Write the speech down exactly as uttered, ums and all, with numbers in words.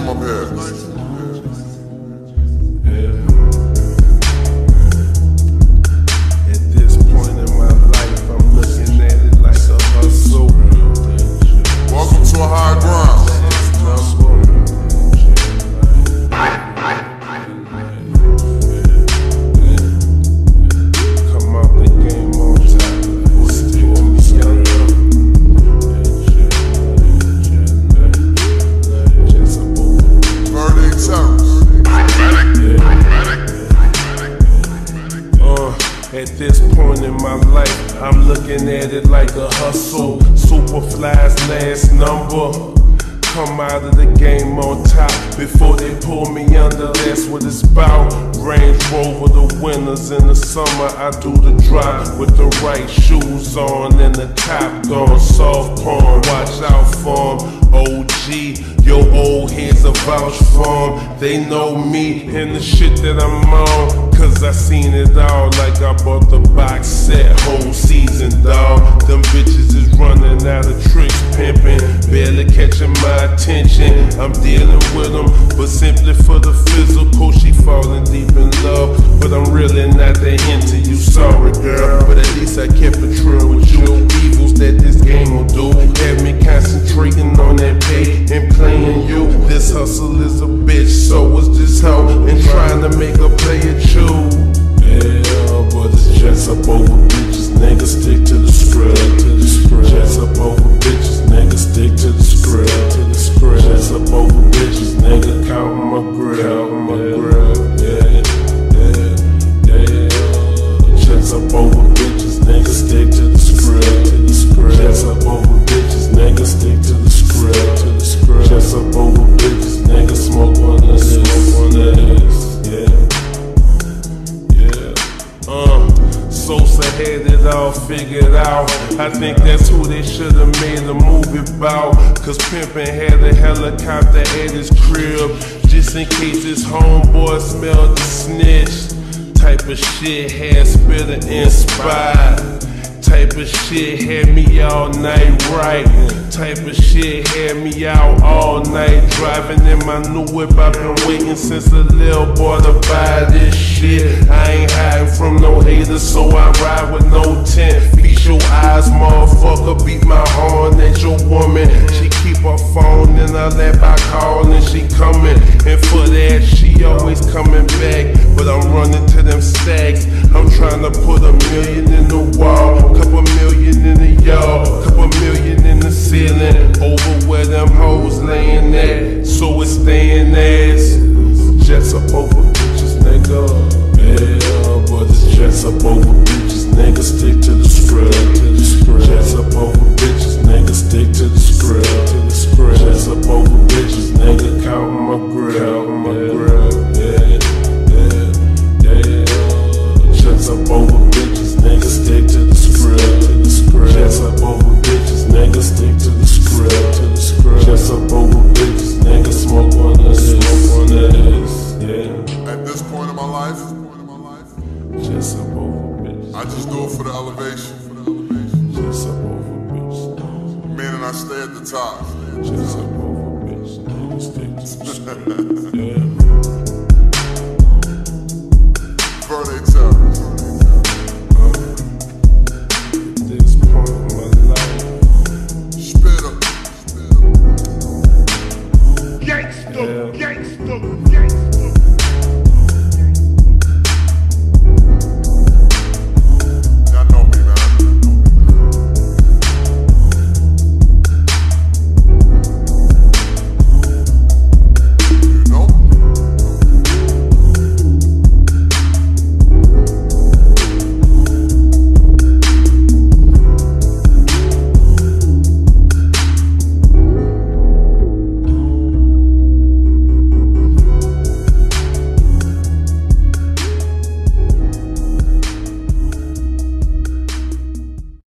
from up here. At this point in my life, I'm looking at it like a hustle. Welcome to a high ground. Come out the game on top. Still me younger. Verdict terrors. Uh, at this point in my life, I'm looking at it like a hustle. Superfly's last number. Come out of the game on top before they pull me under. That's what it's about. Range Rover the winters, in the summer I do the drop with the right shoes on and the top gone. Soft porn, watch out for 'em. O G, your old heads are vouch for 'em. They know me and the shit that I'm on, cause I seen it all. Like I bought the box set, whole season, dawg. Them bitches is running out of tricks, pimping, barely catching my attention. I'm dealing with them, but simply for the physical. She falling deep in love, but I'm really not that into you. Sorry, girl, but at least I kept it true with you. Evils that this game will do have me concentrating on that pay and playing you. This hustle is a bitch, so is this hoe, and trying to make a play at you. Yeah, but it's just up over bitches, niggas stick to the script. To the script. Just up over bitches, niggas stick to the script. To the script. Just up over bitches, nigga, count my grip. Count my grip. Yeah, yeah, yeah. Just up over bitches, niggas stick to the script. To the script. Just up over bitches, niggas stick to the script. To the script. Just up over bitches, niggas smoke one of this. Smoke one of this. Yeah. Uh, Sosa had it all figured out. I think that's who they should've made a movie about. Cause Pimpin' had a helicopter at his crib, just in case his homeboy smelled the snitch. Type of shit had Spitter inspired. Type of shit had me all night right. Type of shit had me out all night driving in my new whip. I've been waiting since a little boy to buy this shit. I ain't hiding from no haters, so I ride with no tent. Feast your eyes, motherfucker, beat my horn at your woman. She keep her phone in her lap, I call and she coming. And for that, she always coming back. But I'm running to them stacks. I'm trying to put a million in the wall, couple million in the yard, couple million in the ceiling, over where them hoes laying at, so it's staying ass. Jets up over bitches, nigga. Yeah, but it's jets up over bitches, nigga. Stick to the script. To the script. Jets up over bitches, nigga. Stick to the script. To the script. Jets up over bitches, nigga. Count my grip. Count my grip. Yeah, yeah, yeah. Jets up over bitches, nigga. Stick to the script. To the script. Jets up over bitches, nigga. Stick to the script. To the script. Jets up over bitches, nigga. Smoke one of this. Smoke one of this. Yeah. At this point in my life, Just up over bitches. I just do it for the elevation. Just up over bitches. Meaning I stay at the top. Just up over bitches. Nigga, stick to the script. Yeah. Verdict terrors. At this point in my life, Spit up. Gangsta, yeah.